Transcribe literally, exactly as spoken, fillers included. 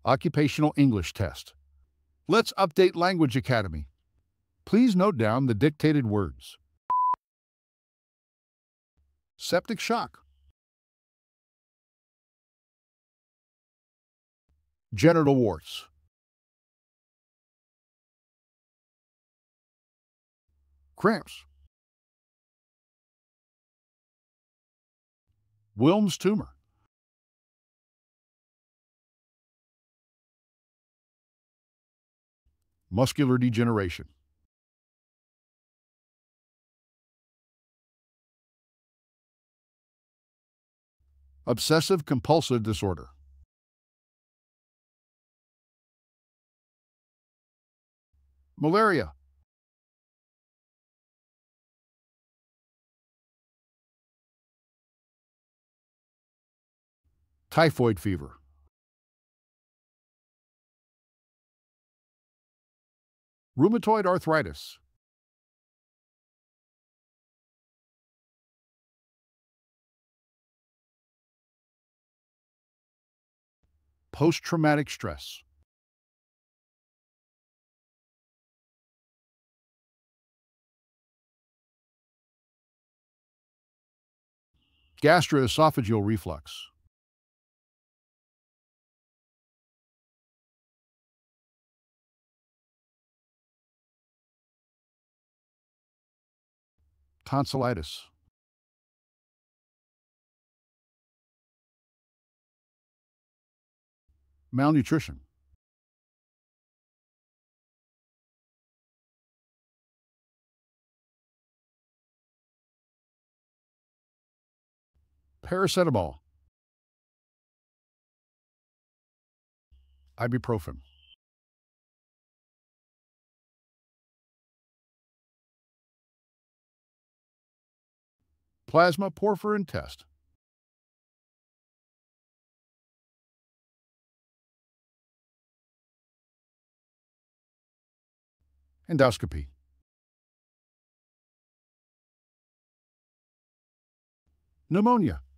Occupational English Test. Let's update Language Academy. Please note down the dictated words. Septic shock. Genital warts. Cramps. Wilms tumor. Muscular degeneration. Obsessive compulsive disorder. Malaria. Typhoid fever. Rheumatoid arthritis. Post-traumatic stress. Gastroesophageal reflux. Tonsillitis. Malnutrition. Paracetamol. Ibuprofen. Plasma porphyrin test. Endoscopy. Pneumonia.